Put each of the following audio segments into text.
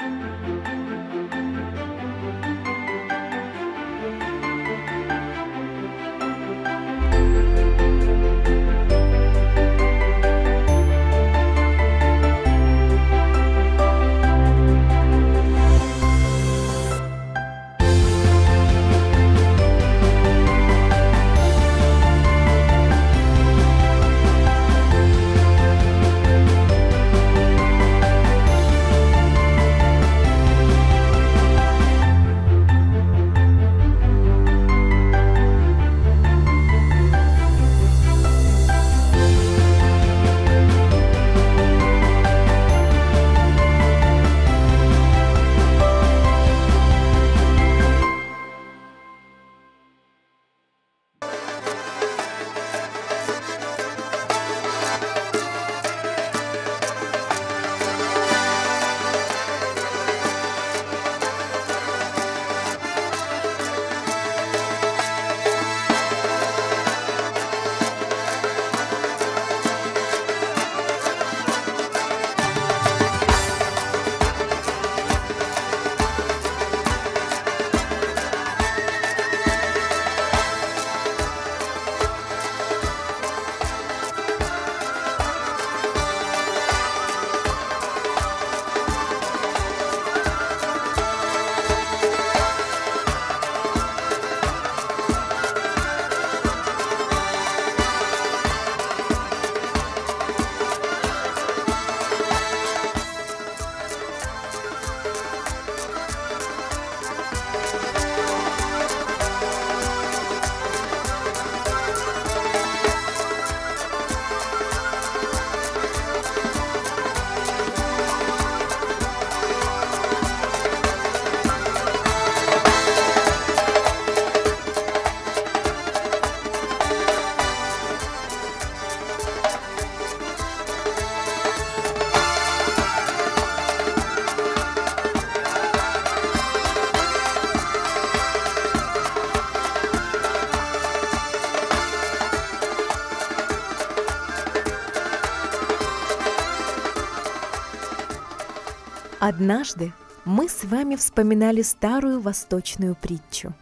Однажды мы с вами вспоминали старую восточную притчу.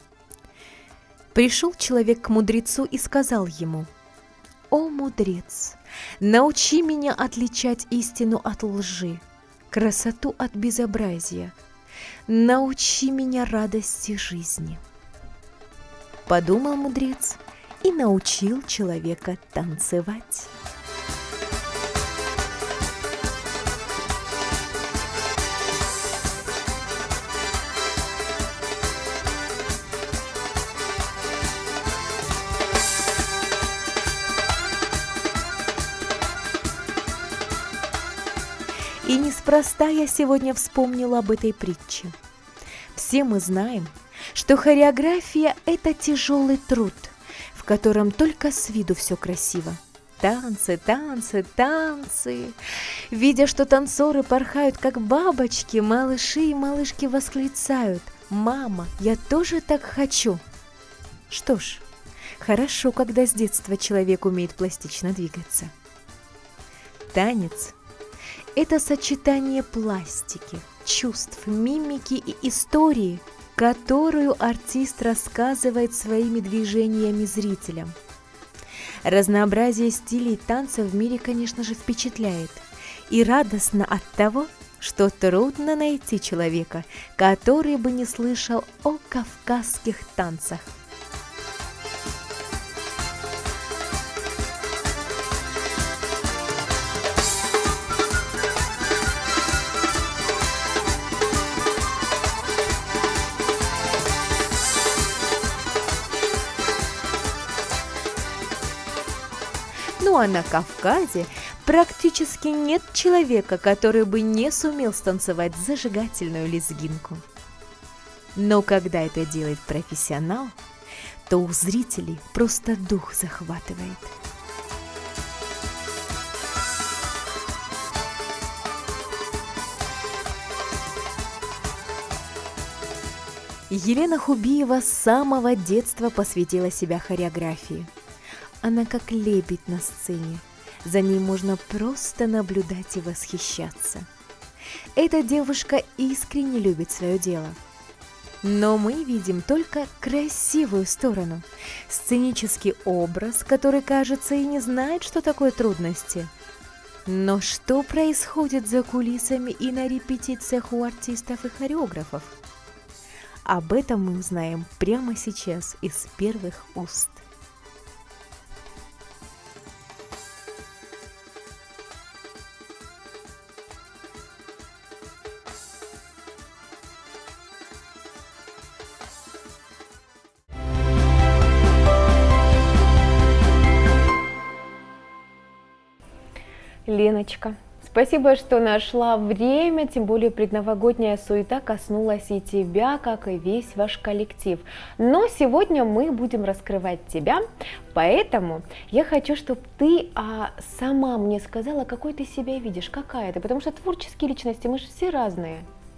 Пришел человек к мудрецу и сказал ему: «О, мудрец, научи меня отличать истину от лжи, красоту от безобразия, научи меня радости жизни». Подумал мудрец и научил человека танцевать. И неспроста я сегодня вспомнила об этой притче. Все мы знаем, что хореография – это тяжелый труд, в котором только с виду все красиво. Танцы, танцы, танцы. Видя, что танцоры порхают, как бабочки, малыши и малышки восклицают: «Мама, я тоже так хочу!» Что ж, хорошо, когда с детства человек умеет пластично двигаться. Танец – это сочетание пластики, чувств, мимики и истории, которую артист рассказывает своими движениями зрителям. Разнообразие стилей танца в мире, конечно же, впечатляет. И радостно от того, что трудно найти человека, который бы не слышал о кавказских танцах. Ну а на Кавказе практически нет человека, который бы не сумел станцевать зажигательную лезгинку. Но когда это делает профессионал, то у зрителей просто дух захватывает. Елена Хубиева с самого детства посвятила себя хореографии. Она как лебедь на сцене, за ней можно просто наблюдать и восхищаться. Эта девушка искренне любит свое дело. Но мы видим только красивую сторону, сценический образ, который, кажется, и не знает, что такое трудности. Но что происходит за кулисами и на репетициях у артистов и хореографов? Об этом мы узнаем прямо сейчас из первых уст. Леночка, спасибо, что нашла время, тем более предновогодняя суета коснулась и тебя, как и весь ваш коллектив. Но сегодня мы будем раскрывать тебя, поэтому я хочу, чтобы ты сама мне сказала, какой ты себя видишь, какая ты, потому что творческие личности, мы же все разные.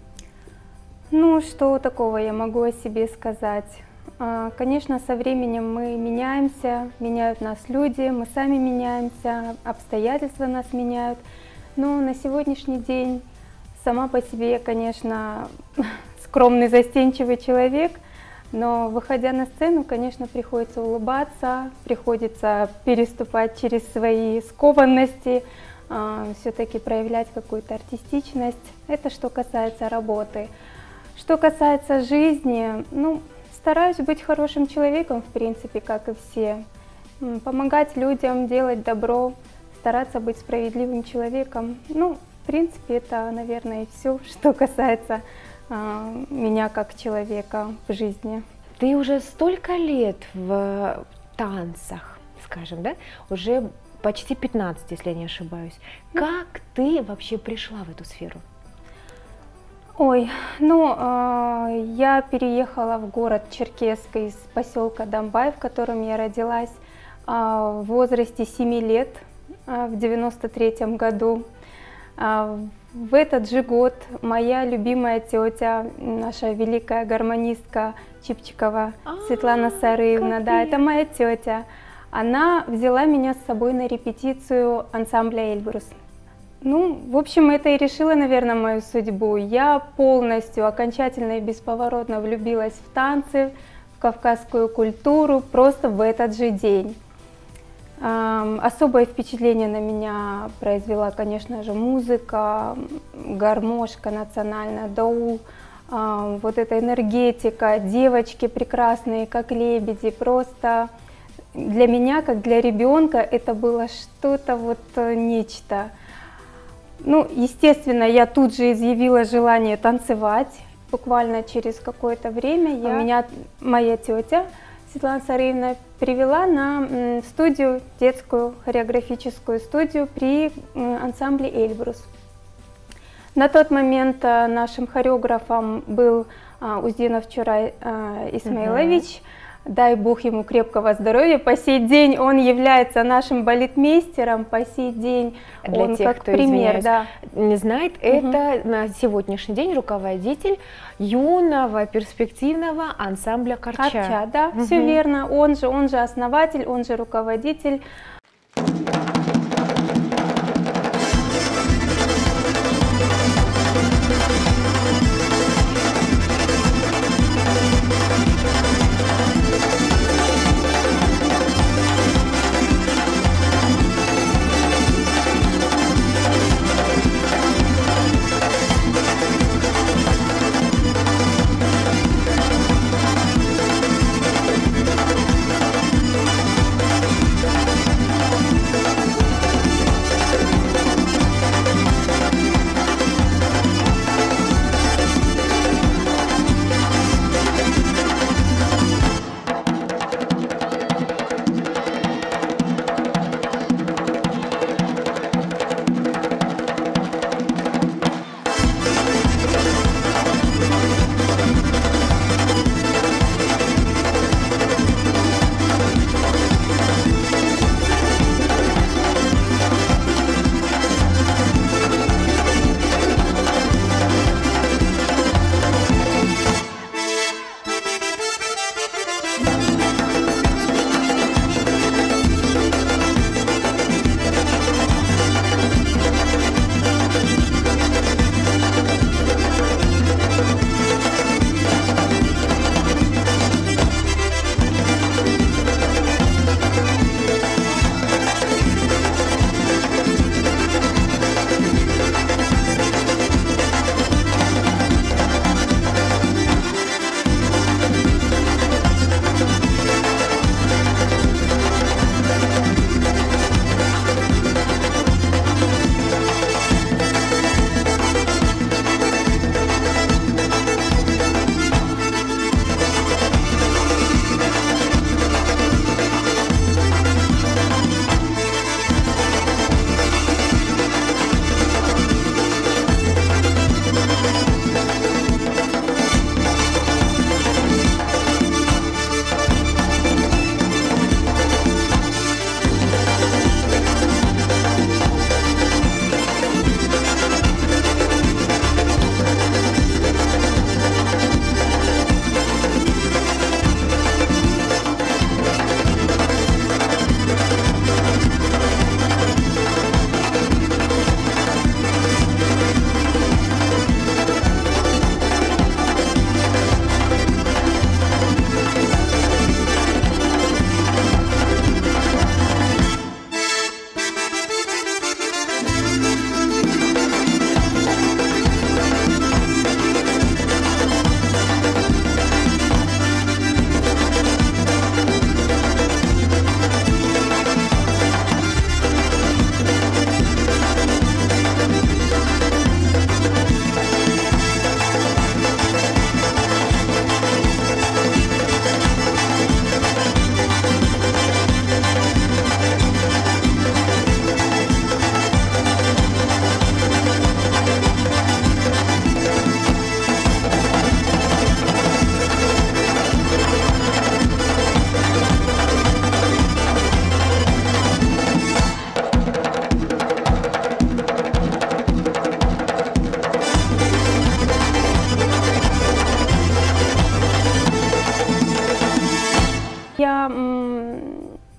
Ну, что такого я могу о себе сказать? Конечно, со временем мы меняемся, меняют нас люди, мы сами меняемся, обстоятельства нас меняют. Но на сегодняшний день сама по себе я, конечно, скромный, застенчивый человек, но выходя на сцену, конечно, приходится улыбаться, приходится переступать через свои скованности, все-таки проявлять какую-то артистичность. Это что касается работы. Что касается жизни, ну, стараюсь быть хорошим человеком, в принципе, как и все. Помогать людям, делать добро, стараться быть справедливым человеком. Ну, в принципе, это, наверное, и все, что касается меня как человека в жизни. Ты уже столько лет в танцах, скажем, да? Уже почти 15, если я не ошибаюсь. Как ты вообще пришла в эту сферу? Ой, ну, я переехала в город Черкесск из поселка Домбай, в котором я родилась, в возрасте 7 лет, в 93-м году. В этот же год моя любимая тетя, наша великая гармонистка Чипчикова, Светлана Сарыевна, да, это моя тетя, она взяла меня с собой на репетицию ансамбля «Эльбрус». Ну, в общем, это и решило, наверное, мою судьбу. Я полностью, окончательно и бесповоротно влюбилась в танцы, в кавказскую культуру просто в этот же день. Особое впечатление на меня произвела, конечно же, музыка, гармошка национальная, даул, вот эта энергетика, девочки прекрасные, как лебеди, просто для меня, как для ребенка, это было что-то вот нечто. Ну, естественно, я тут же изъявила желание танцевать. Буквально через какое-то время меня моя тетя Светлана Сарыевна привела на студию, детскую хореографическую студию при ансамбле «Эльбрус». На тот момент нашим хореографом был Уздинов Чурай Исмаилович. Дай Бог ему крепкого здоровья. По сей день он является нашим балетмейстером, по сей день Для он тех, как кто, пример, да. не знает, это на сегодняшний день руководитель юного перспективного ансамбля «Корча». Корча, да, все верно. Он же основатель, он же руководитель.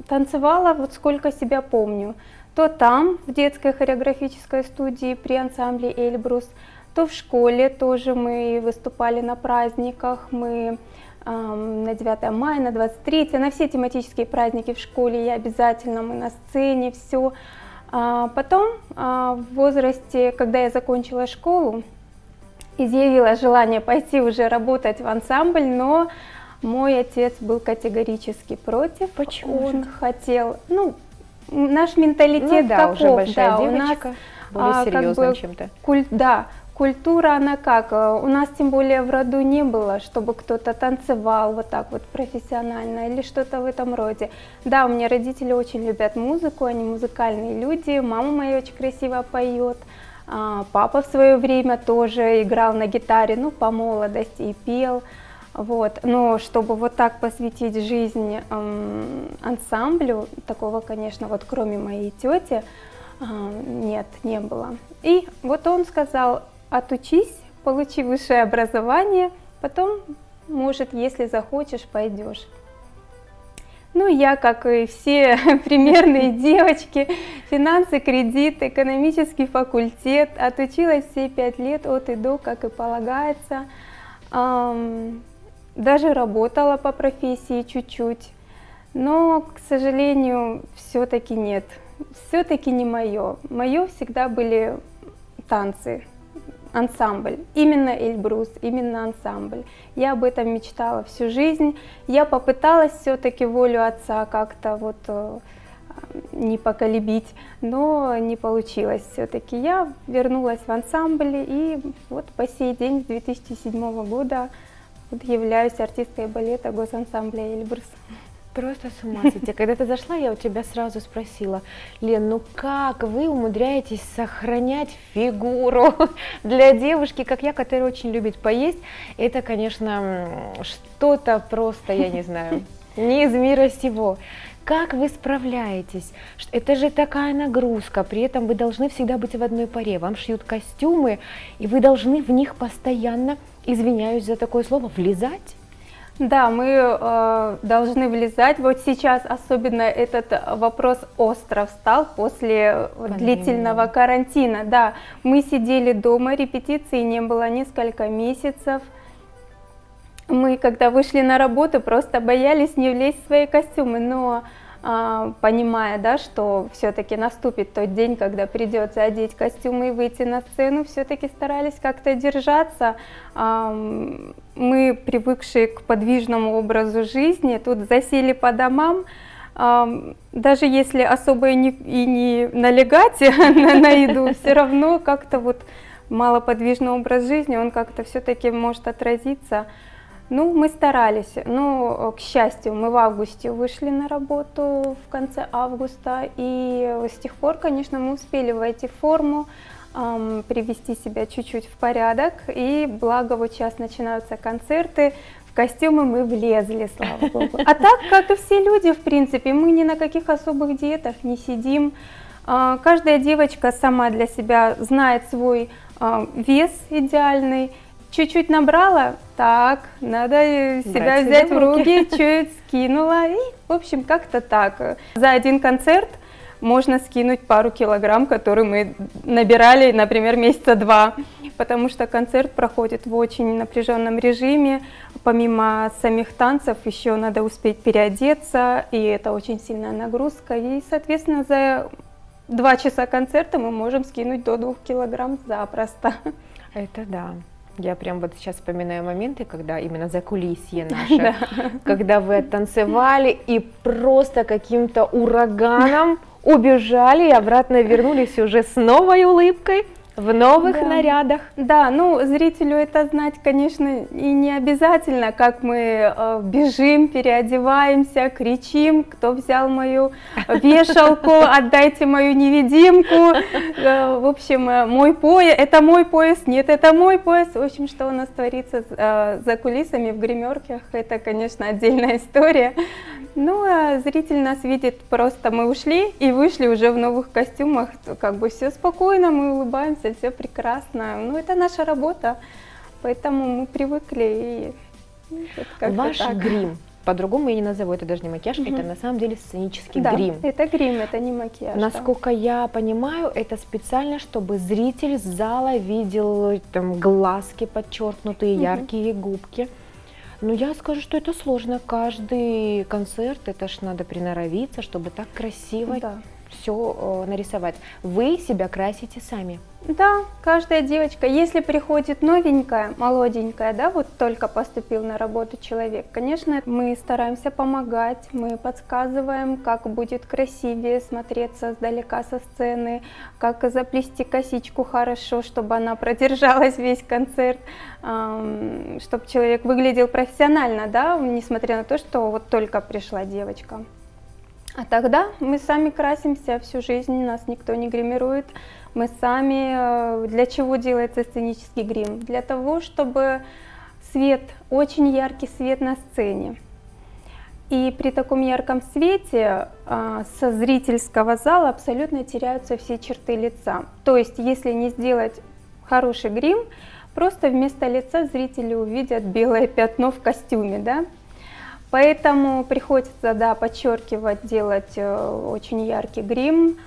танцевала вот сколько себя помню. То там, в детской хореографической студии при ансамбле «Эльбрус», то в школе тоже мы выступали на праздниках, мы на 9 мая, на 23, на все тематические праздники в школе я обязательно, мы на сцене, все. Потом в возрасте, когда я закончила школу, изъявила желание пойти уже работать в ансамбль, но мой отец был категорически против. Почему Он хотел, ну, наш менталитет да, таков, уже большая да, девочка, у нас более серьезным чем-то. Да, культура, она как, у нас тем более в роду не было, чтобы кто-то танцевал вот так вот профессионально или что-то в этом роде. Да, у меня родители очень любят музыку, они музыкальные люди, мама моя очень красиво поет, папа в свое время тоже играл на гитаре, ну, по молодости и пел. Вот. Но чтобы вот так посвятить жизнь ансамблю, такого, конечно, вот кроме моей тети, нет, не было. И вот он сказал: отучись, получи высшее образование, потом, может, если захочешь, пойдешь. Ну, я, как и все примерные девочки, финансы, кредит, экономический факультет, отучилась все 5 лет от и до, как и полагается. Даже работала по профессии чуть-чуть, но, к сожалению, все-таки нет, все-таки не мое. Мое всегда были танцы, ансамбль, именно Эльбрус, именно ансамбль. Я об этом мечтала всю жизнь. Я попыталась все-таки волю отца как-то вот не поколебить, но не получилось все-таки. Я вернулась в ансамбль и вот по сей день, с 2007 года, вот являюсь артисткой балета госансамбля «Эльбрус». Просто с ума сойти. Когда ты зашла, я у тебя сразу спросила: Лен, ну как вы умудряетесь сохранять фигуру для девушки, как я, которая очень любит поесть? Это, конечно, что-то просто, я не знаю, не из мира сего. Как вы справляетесь? Это же такая нагрузка, при этом вы должны всегда быть в одной паре. Вам шьют костюмы, и вы должны в них постоянно, извиняюсь за такое слово, влезать? Да, мы должны влезать. Вот сейчас особенно этот вопрос остро встал после длительного карантина. Да, мы сидели дома, репетиций не было несколько месяцев. Мы, когда вышли на работу, просто боялись не влезть в свои костюмы, но понимая, да, что все-таки наступит тот день, когда придется одеть костюмы и выйти на сцену, все-таки старались как-то держаться. Мы, привыкшие к подвижному образу жизни, тут засели по домам. Даже если особо и не налегать на еду, все равно как-то вот малоподвижный образ жизни, он как-то все-таки может отразиться. Ну, мы старались, но, к счастью, мы в августе вышли на работу, в конце августа, и с тех пор, конечно, мы успели войти в форму, привести себя чуть-чуть в порядок, и благо вот сейчас начинаются концерты, в костюмы мы влезли, слава богу. А так, как и все люди, в принципе, мы ни на каких особых диетах не сидим, каждая девочка сама для себя знает свой вес идеальный. Чуть-чуть набрала, так, надо себя взять в руки, чуть скинула, и, в общем, как-то так. За один концерт можно скинуть пару килограмм, которые мы набирали, например, месяца 2, потому что концерт проходит в очень напряженном режиме. Помимо самих танцев еще надо успеть переодеться, и это очень сильная нагрузка, и, соответственно, за 2 часа концерта мы можем скинуть до 2 килограмм запросто. Это да. Я прям вот сейчас вспоминаю моменты, когда именно закулисье наше, когда вы танцевали и просто каким-то ураганом убежали и обратно вернулись уже с новой улыбкой, в новых нарядах. Да, ну зрителю это знать, конечно, и не обязательно, как мы бежим, переодеваемся, кричим: кто взял мою вешалку, отдайте мою невидимку, в общем, мой пояс, это мой пояс, нет, это мой пояс. В общем, что у нас творится за кулисами в гримерках, это, конечно, отдельная история. Ну, а зритель нас видит, просто мы ушли и вышли уже в новых костюмах, как бы все спокойно, мы улыбаемся, все прекрасно. Ну, это наша работа, поэтому мы привыкли. И вот ваш так. грим, по-другому я не назову, это даже не макияж, это на самом деле сценический Да, грим. это грим, это не макияж. Насколько я понимаю, это специально, чтобы зритель с зала видел там глазки подчеркнутые, яркие губки. Но я скажу, что это сложно. Каждый концерт, это ж надо приноровиться, чтобы так красиво все нарисовать. Вы себя красите сами? Да, каждая девочка, если приходит новенькая, молоденькая, да, вот только поступил на работу человек, конечно, мы стараемся помогать, мы подсказываем, как будет красивее смотреться сдалека со сцены, как заплести косичку хорошо, чтобы она продержалась весь концерт, чтобы человек выглядел профессионально, да, несмотря на то, что вот только пришла девочка. А тогда мы сами красимся всю жизнь, нас никто не гримирует. Мы сами, для чего делается сценический грим? Для того, чтобы свет, очень яркий свет на сцене. И при таком ярком свете со зрительского зала абсолютно теряются все черты лица. То есть, если не сделать хороший грим, просто вместо лица зрители увидят белое пятно в костюме, да? Поэтому приходится, да, подчеркивать, делать очень яркий грим.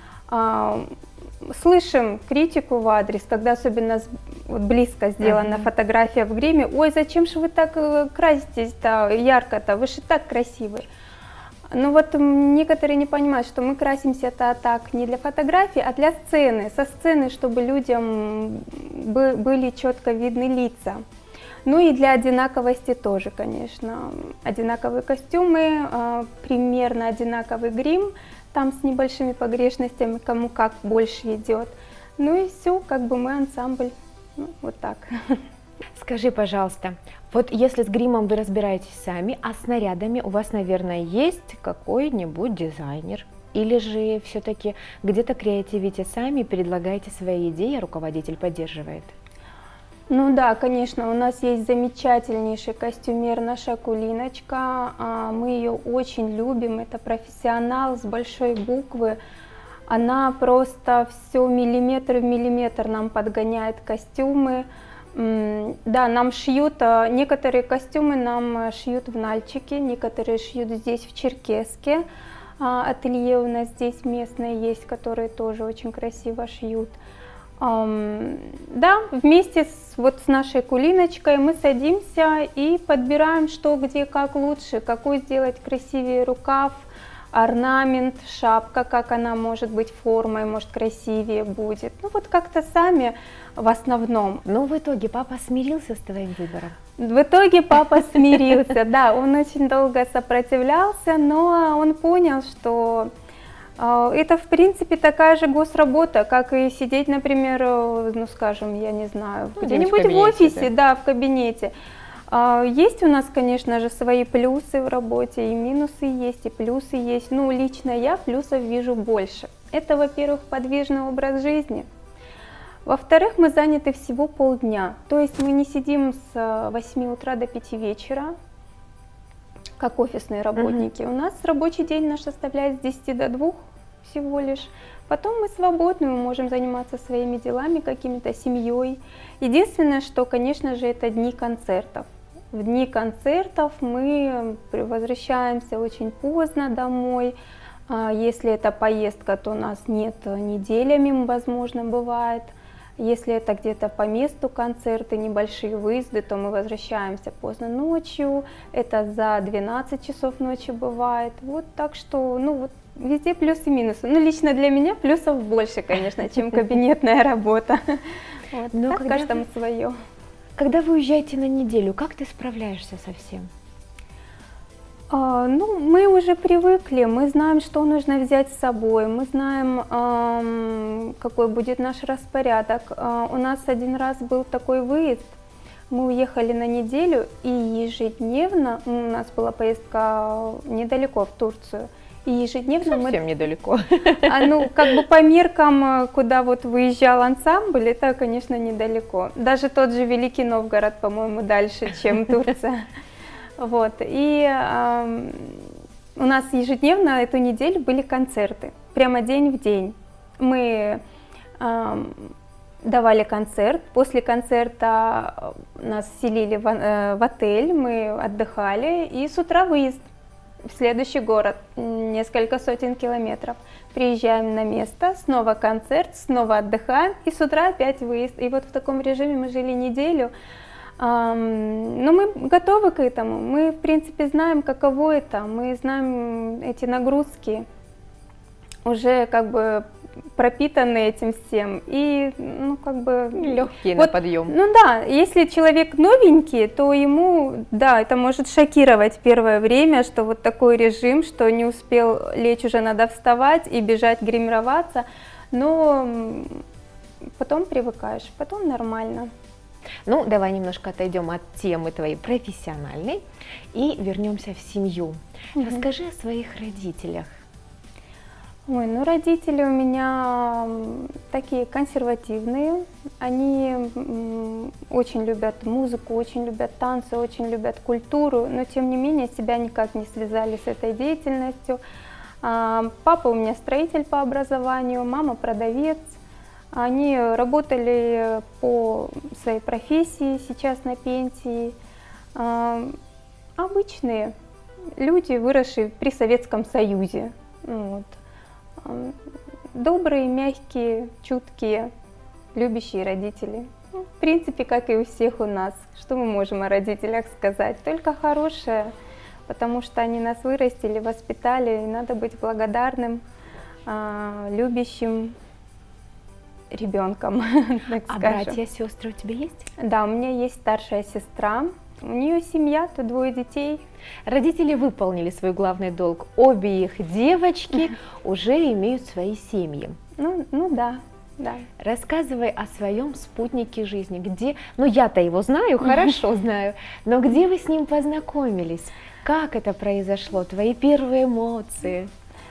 Слышим критику в адрес, когда особенно близко сделана фотография в гриме. Ой, зачем же вы так краситесь-то ярко-то, вы же так красивы. Ну вот некоторые не понимают, что мы красимся-то так не для фотографии, а для сцены, со сцены, чтобы людям были четко видны лица. Ну и для одинаковости тоже, конечно. Одинаковые костюмы, примерно одинаковый грим, там с небольшими погрешностями, кому как больше идет. Ну и все, как бы мы ансамбль, ну, вот так. Скажи, пожалуйста, вот если с гримом вы разбираетесь сами, а с нарядами у вас, наверное, есть какой-нибудь дизайнер? Или же все-таки где-то креативите сами, предлагаете свои идеи, а руководитель поддерживает? Ну да, конечно, у нас есть замечательнейший костюмер, наша Кулиночка, мы ее очень любим, это профессионал с большой буквы, она просто все миллиметр в миллиметр нам подгоняет костюмы, да, нам шьют, некоторые костюмы нам шьют в Нальчике, некоторые шьют здесь в Черкесске, ателье у нас здесь местное есть, которые тоже очень красиво шьют. Да, вместе с нашей Кулиночкой мы садимся и подбираем, что, где, как лучше, какой сделать красивее рукав, орнамент, шапка, как она может быть формой, может красивее будет. Ну вот как-то сами в основном. Но в итоге папа смирился с твоим выбором? В итоге папа смирился, да, он очень долго сопротивлялся, но он понял, что это, в принципе, такая же госработа, как и сидеть, например, ну, скажем, я не знаю, где-нибудь в офисе, да, в кабинете. Есть у нас, конечно же, свои плюсы в работе, и минусы есть, и плюсы есть. Ну, лично я плюсов вижу больше. Это, во-первых, подвижный образ жизни. Во-вторых, мы заняты всего полдня. То есть мы не сидим с 8 утра до 5 вечера, как офисные работники. У нас рабочий день наш составляет с 10 до 2 всего лишь. Потом мы свободны, мы можем заниматься своими делами, какими-то семьей. Единственное, что, конечно же, это дни концертов. В дни концертов мы возвращаемся очень поздно домой. Если это поездка, то у нас нет неделями, возможно, бывает. Если это где-то по месту концерты, небольшие выезды, то мы возвращаемся поздно ночью. Это за 12 часов ночи бывает. Вот так что, ну вот везде плюсы и минусы. Ну лично для меня плюсов больше, конечно, чем кабинетная работа. Вот, но каждому свое. Когда вы уезжаете на неделю, как ты справляешься со всем? Ну, мы уже привыкли, мы знаем, что нужно взять с собой, мы знаем, какой будет наш распорядок. У нас один раз был такой выезд, мы уехали на неделю, и ежедневно, у нас была поездка недалеко, в Турцию, и ежедневно совсем недалеко. Ну, как бы по меркам, куда вот выезжал ансамбль, это, конечно, недалеко. Даже тот же Великий Новгород, по-моему, дальше, чем Турция. Вот, и у нас ежедневно эту неделю были концерты, прямо день в день. Мы давали концерт. После концерта нас селили в отель, мы отдыхали, и с утра выезд в следующий город, несколько сотен километров. Приезжаем на место, снова концерт, снова отдыхаем, и с утра опять выезд. И вот в таком режиме мы жили неделю. Но мы готовы к этому, мы в принципе знаем, каково это, мы знаем эти нагрузки, уже как бы пропитаны этим всем, и ну как бы легкие вот, на подъем. Ну да, если человек новенький, то ему, да, это может шокировать первое время, что вот такой режим, что не успел лечь, уже надо вставать и бежать гримироваться, но потом привыкаешь, потом нормально. Ну, давай немножко отойдем от темы твоей профессиональной и вернемся в семью. Расскажи о своих родителях. Ой, ну родители у меня такие консервативные, они очень любят музыку, очень любят танцы, очень любят культуру, но тем не менее себя никак не связали с этой деятельностью. Папа у меня строитель по образованию, мама продавец. Они работали по своей профессии, сейчас на пенсии. Обычные люди, выросшие при Советском Союзе. Вот. Добрые, мягкие, чуткие, любящие родители. Ну, в принципе, как и у всех у нас. Что мы можем о родителях сказать? Только хорошее, потому что они нас вырастили, воспитали, и надо быть благодарным, любящим ребенком. А братья, сестры у тебя есть? Да, у меня есть старшая сестра. У нее семья, то 2 детей. Родители выполнили свой главный долг. Обе их девочки уже имеют свои семьи. Ну да, да. Рассказывай о своем спутнике жизни. Где, ну я-то его знаю, хорошо знаю, но где вы с ним познакомились? Как это произошло? Твои первые эмоции?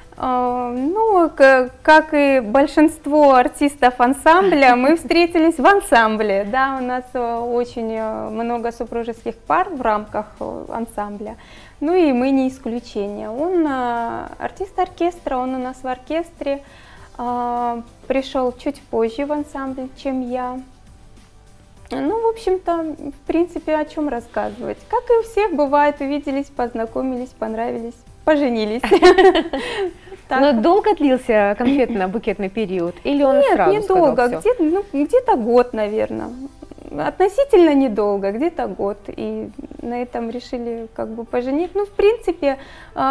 Ну, как и большинство артистов ансамбля, мы встретились в ансамбле. Да, у нас очень много супружеских пар в рамках ансамбля. Ну и мы не исключение. Он артист оркестра, он у нас в оркестре. Пришел чуть позже в ансамбль, чем я. Ну, в общем-то, в принципе, о чем рассказывать. Как и у всех бывает, увиделись, познакомились, понравились, поженились. Но долго длился конфетно-букетный период? Или он сразу Нет, недолго, где-то год, наверное. Относительно недолго, где-то год. И на этом решили как бы поженить. Ну, в принципе,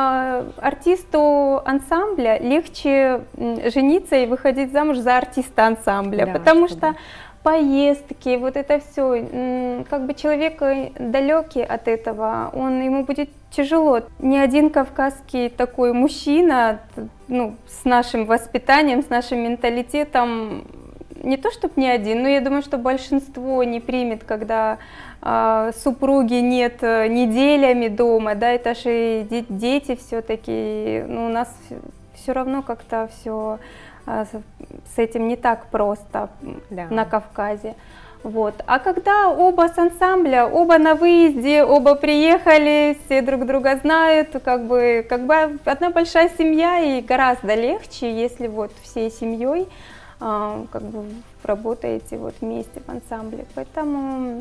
артисту ансамбля легче жениться и выходить замуж за артиста ансамбля, да, потому что поездки, вот это все, как бы человек далекий от этого, ему будет тяжело. Ни один кавказский такой мужчина, ну, с нашим воспитанием, с нашим менталитетом, не то чтобы ни один, но я думаю, что большинство не примет, когда супруги нет неделями дома, да, это же дети все-таки, ну, у нас все равно как-то все с этим не так просто, да, на Кавказе. Вот. А когда оба с ансамбля, оба на выезде, оба приехали, все друг друга знают, как бы одна большая семья, и гораздо легче, если вот всей семьей как бы работаете вот вместе в ансамбле. Поэтому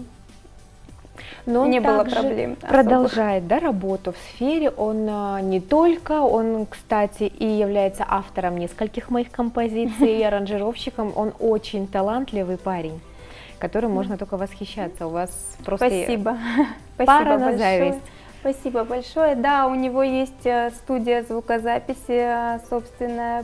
но он не было проблем. Продолжает, да, работу в сфере. Он не только, он, кстати, и является автором нескольких моих композиций, и аранжировщиком. Он очень талантливый парень, которым можно только восхищаться. У вас просто спасибо. Пара на зависть. Спасибо большое. Да, у него есть студия звукозаписи собственная.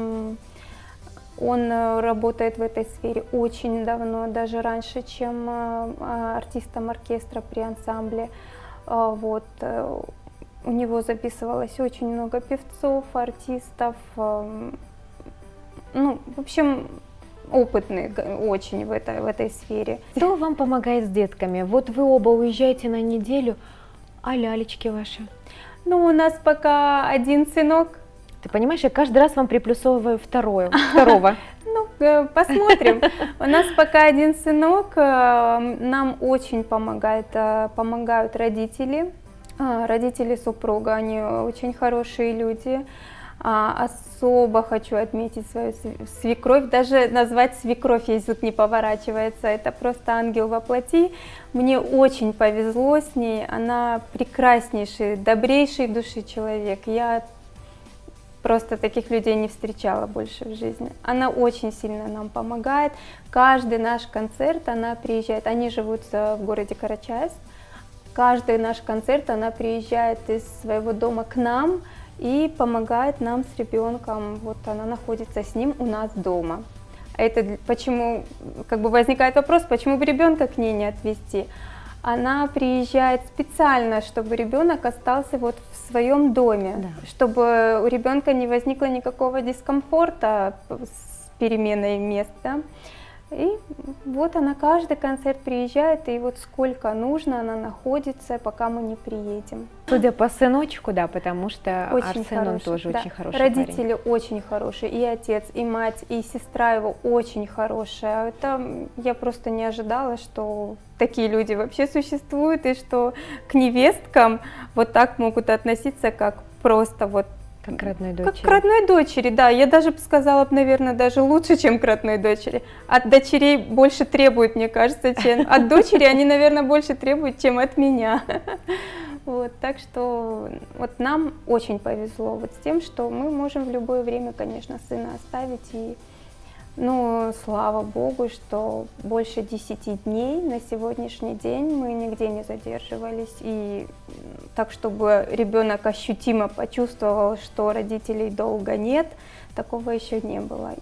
Он работает в этой сфере очень давно, даже раньше, чем артистом оркестра при ансамбле. Вот. У него записывалось очень много певцов, артистов. Ну, в общем, опытный очень в этой сфере. Кто вам помогает с детками? Вот вы оба уезжаете на неделю, а лялечки ваши? Ну, у нас пока один сынок. Ты понимаешь, я каждый раз вам приплюсовываю второго. Ну, посмотрим. У нас пока один сынок, нам очень помогают родители. Родители супруга, они очень хорошие люди. Особо хочу отметить свою свекровь, даже назвать свекровь язык не поворачивается, это просто ангел во плоти. Мне очень повезло с ней, она прекраснейший, добрейший души человек. Я просто таких людей не встречала больше в жизни. Она очень сильно нам помогает. Каждый наш концерт она приезжает, они живут в городе Карачаевск. Каждый наш концерт она приезжает из своего дома к нам и помогает нам с ребенком. Вот она находится с ним у нас дома. Это почему, как бы возникает вопрос, почему бы ребенка к ней не отвезти? Она приезжает специально, чтобы ребенок остался вот в своем доме, да. Чтобы у ребенка не возникло никакого дискомфорта с переменой места. И вот она каждый концерт приезжает, и вот сколько нужно, она находится, пока мы не приедем. Судя по сыночку, да, потому что очень Арсен, он тоже да. очень хороший Родители парень. очень хорошие, и отец, и мать, и сестра его очень хорошая. Это я просто не ожидала, что такие люди вообще существуют, и что к невесткам вот так могут относиться, как просто вот как к родной дочери. Как к родной дочери, да. Я даже бы сказала, наверное, даже лучше, чем к родной дочери. От дочерей больше требуют, мне кажется, чем от дочери они, наверное, больше требуют, чем от меня. Вот, так что вот нам очень повезло вот с тем, что мы можем в любое время, конечно, сына оставить. И, ну, слава Богу, что больше 10 дней на сегодняшний день мы нигде не задерживались. И так, чтобы ребенок ощутимо почувствовал, что родителей долго нет, такого еще не было.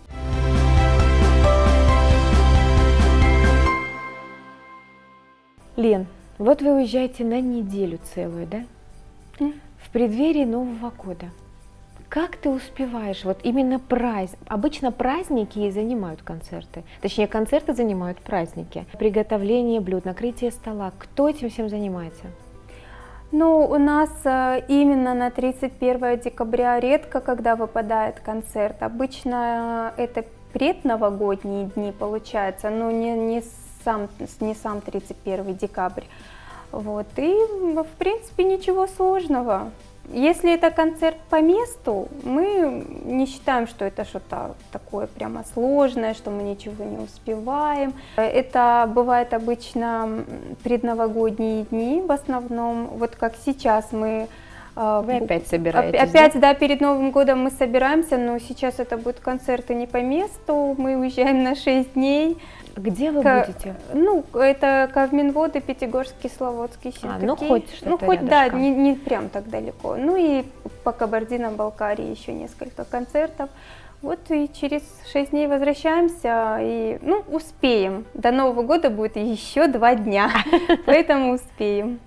Лен, вот вы уезжаете на неделю целую, да? В преддверии Нового года. Как ты успеваешь, вот именно праздник, обычно праздники и занимают концерты, точнее концерты занимают праздники, приготовление блюд, накрытие стола, кто этим всем занимается? Ну, у нас именно на 31 декабря редко, когда выпадает концерт, обычно это предновогодние дни получается, но не сам 31 декабрь, вот, и в принципе ничего сложного. Если это концерт по месту, мы не считаем, что это что-то такое прямо сложное, что мы ничего не успеваем. Это бывает обычно предновогодние дни в основном. Вот как сейчас мы... Вы опять собираетесь? Опять, да? Да, перед Новым годом мы собираемся, но сейчас это будут концерты не по месту. Мы уезжаем на 6 дней. Где вы будете? Ну, это Кавминводы, Пятигорск, Кисловодский, Синтаки. Ну, хоть что-то Ну, хоть, рядышком. да, не прям так далеко. Ну, и по Кабардино-Балкарии еще несколько концертов. Вот и через 6 дней возвращаемся, и, ну, успеем. До Нового года будет еще 2 дня, поэтому успеем.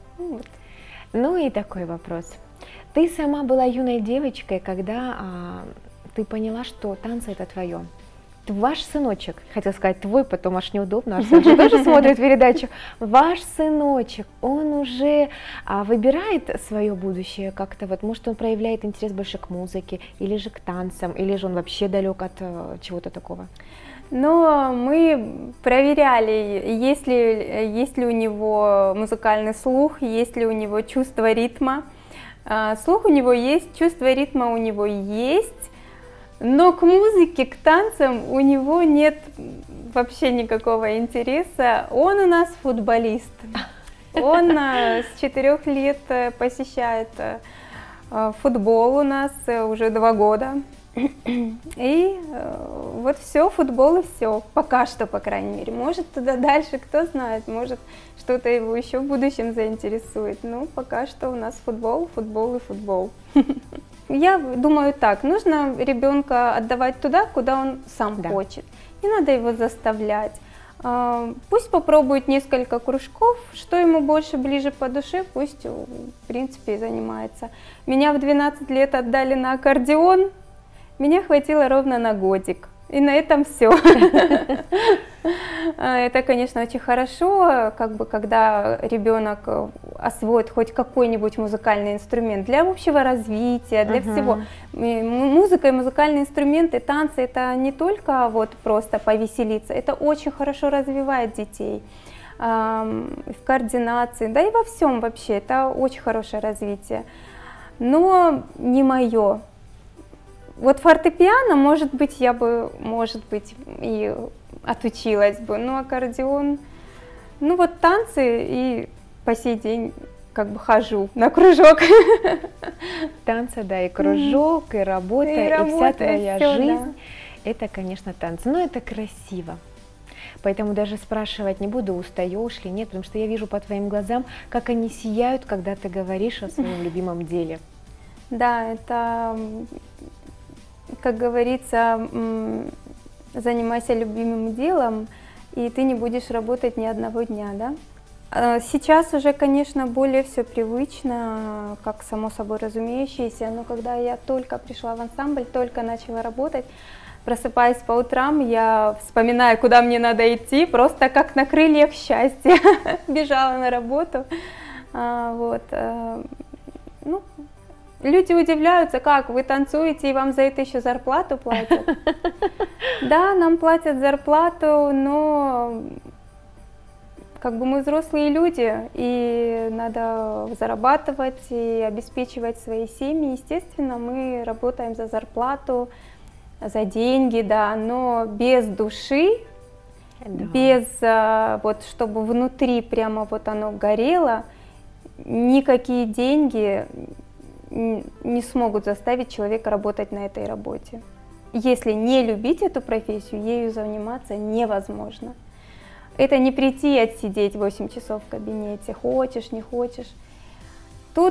Ну и такой вопрос. Ты сама была юной девочкой, когда ты поняла, что танцы это твое. Ваш сыночек, хотел сказать твой, потом аж неудобно, Арсен же тоже смотрит передачу. Ваш сыночек, он уже выбирает свое будущее как-то, вот, может он проявляет интерес больше к музыке, или же к танцам, или же он вообще далек от чего-то такого? Но мы проверяли, есть ли у него музыкальный слух, есть ли у него чувство ритма. Слух у него есть, чувство ритма у него есть. Но к музыке, к танцам у него нет вообще никакого интереса. Он у нас футболист. Он с 4 лет посещает футбол у нас уже 2 года. И вот все, футбол и все. Пока что, по крайней мере. Может, туда дальше, кто знает, может, что-то его еще в будущем заинтересует. Ну, пока что у нас футбол, футбол и футбол. Я думаю так, нужно ребенка отдавать туда, куда он сам хочет. Не надо его заставлять. Пусть попробует несколько кружков, что ему больше ближе по душе, пусть в принципе и занимается. Меня в 12 лет отдали на аккордеон, меня хватило ровно на годик. И на этом все. Это, конечно, очень хорошо, как бы, когда ребенок освоит хоть какой-нибудь музыкальный инструмент для общего развития, для всего. Музыка и музыкальные инструменты, танцы — это не только вот просто повеселиться, это очень хорошо развивает детей в координации, да и во всем вообще. Это очень хорошее развитие. Но не мое. Вот фортепиано, может быть, я бы, может быть, и отучилась бы, но аккордеон, ну вот танцы и по сей день как бы хожу на кружок. Танцы, да, и кружок, и работа, и вся твоя жизнь, это, конечно, танцы. Но это красиво. Поэтому даже спрашивать не буду, устаешь ли, нет, потому что я вижу по твоим глазам, как они сияют, когда ты говоришь о своем любимом деле. Да, это, как говорится, занимайся любимым делом, и ты не будешь работать ни одного дня, да? Сейчас уже, конечно, более все привычно, как само собой разумеющееся, но когда я только пришла в ансамбль, только начала работать, просыпаясь по утрам, я вспоминаю, куда мне надо идти, просто как на крыльях счастья бежала на работу. Вот. Ну, люди удивляются, как вы танцуете и вам за это еще зарплату платят. Да, нам платят зарплату, но как бы мы взрослые люди, и надо зарабатывать и обеспечивать свои семьи. Естественно, мы работаем за зарплату, за деньги, да, но без души, да. Без, вот, чтобы внутри прямо вот оно горело, никакие деньги не смогут заставить человека работать на этой работе. Если не любить эту профессию, ею заниматься невозможно. Это не прийти и отсидеть 8 часов в кабинете, хочешь, не хочешь. Тут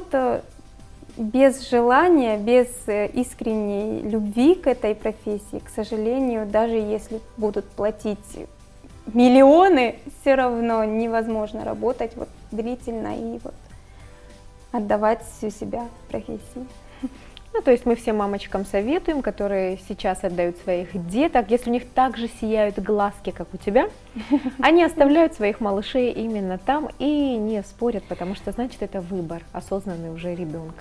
без желания, без искренней любви к этой профессии, к сожалению, даже если будут платить миллионы, все равно невозможно работать вот длительно и вот отдавать всю себя профессии. Ну, то есть мы всем мамочкам советуем, которые сейчас отдают своих деток, если у них также сияют глазки, как у тебя, они оставляют своих малышей именно там и не спорят, потому что, значит, это выбор осознанный уже ребенка.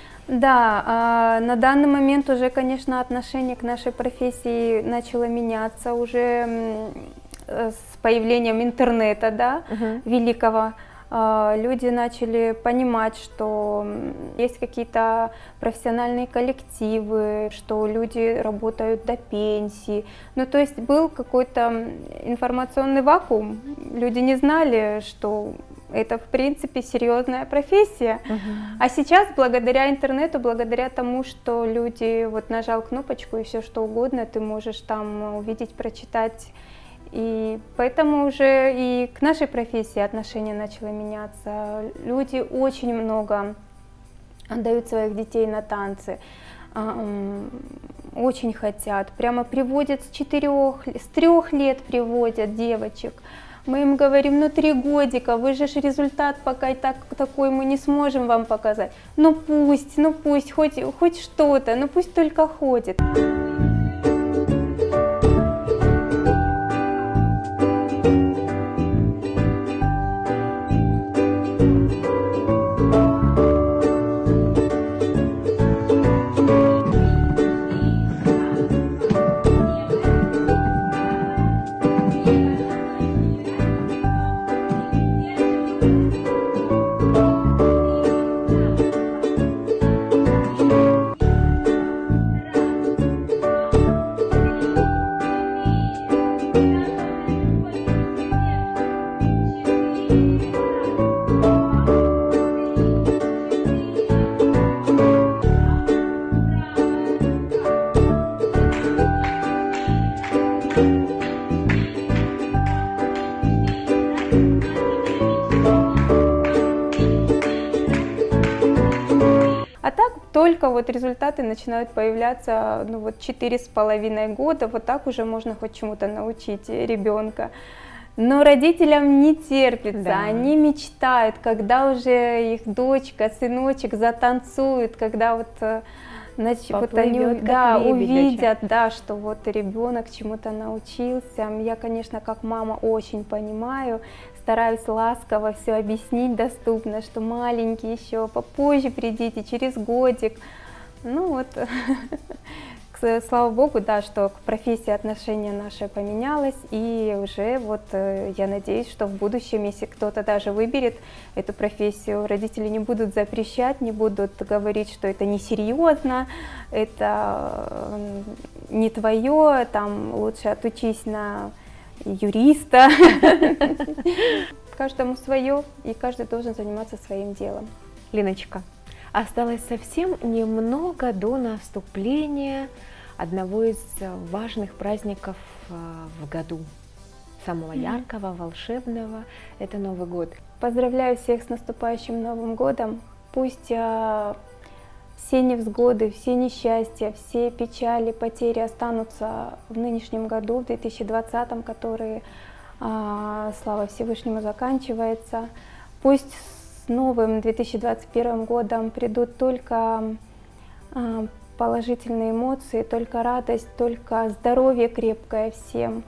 Да, на данный момент уже, конечно, отношение к нашей профессии начало меняться уже с появлением интернета, да, великого. Люди начали понимать, что есть какие-то профессиональные коллективы, что люди работают до пенсии. Ну, то есть был какой-то информационный вакуум. Люди не знали, что это, в принципе, серьезная профессия. А сейчас, благодаря интернету, благодаря тому, что люди вот нажал кнопочку и все что угодно, ты можешь там увидеть, прочитать. И поэтому уже и к нашей профессии отношение начало меняться. Люди очень много отдают своих детей на танцы, очень хотят, прямо приводят с 3 лет приводят девочек. Мы им говорим, ну 3 годика, вы же результат пока такой мы не сможем вам показать. Ну пусть, хоть что-то, ну пусть только ходит. А так только вот результаты начинают появляться, ну вот 4,5 года, вот так уже можно хоть чему-то научить ребенка. Но родителям не терпится, да. Они мечтают, когда уже их дочка, сыночек затанцует, когда вот, вот они увидят, да, что вот ребенок чему-то научился. Я, конечно, как мама очень понимаю, стараюсь ласково все объяснить доступно, что маленький еще, попозже придите, через годик. Ну вот, к Слава Богу, да, что к профессии отношение наше поменялось, и уже вот я надеюсь, что в будущем, если кто-то даже выберет эту профессию, родители не будут запрещать, не будут говорить, что это несерьезно, это не твое, там лучше отучись на юриста. Каждому свое, и каждый должен заниматься своим делом. Леночка, осталось совсем немного до наступления одного из важных праздников в году, самого яркого, волшебного, это Новый год. Поздравляю всех с наступающим Новым годом. Пусть все невзгоды, все несчастья, все печали, потери останутся в нынешнем году, в 2020, который, слава Всевышнему, заканчивается. Пусть с новым 2021 годом придут только положительные эмоции, только радость, только здоровье крепкое всем.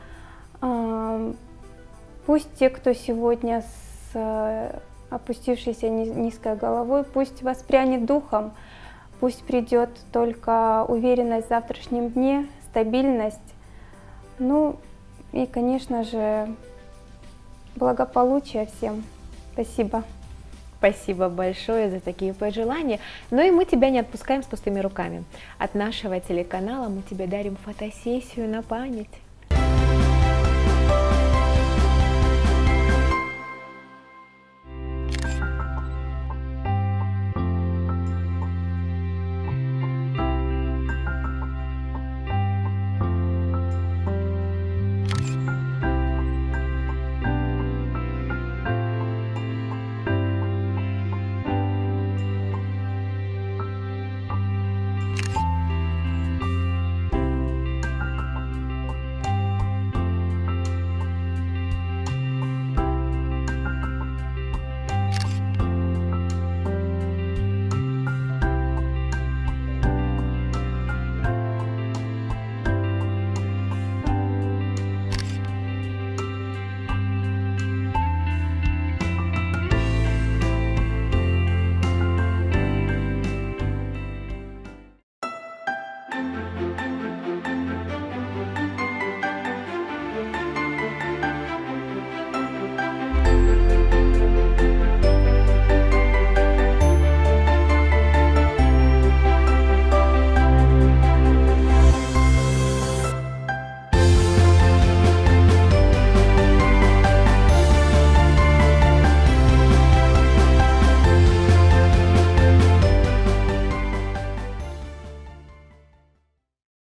Пусть те, кто сегодня с опустившейся низкой головой, пусть воспрянет духом, пусть придет только уверенность в завтрашнем дне, стабильность, ну и, конечно же, благополучия всем. Спасибо. Спасибо большое за такие пожелания. Ну и мы тебя не отпускаем с пустыми руками. От нашего телеканала мы тебе дарим фотосессию на память.